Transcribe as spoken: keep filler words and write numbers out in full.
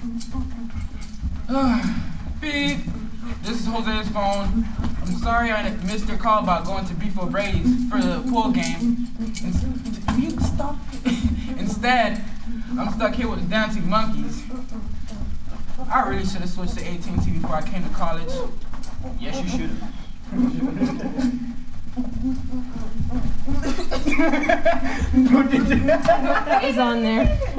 Beep. This is Jose's phone. I'm sorry I missed your call about going to Beef O'Brady's for the pool game. Will you stop? Instead, I'm stuck here with the dancing monkeys. I really should have switched to A T and T before I came to college. Yes, you should have. He's on there.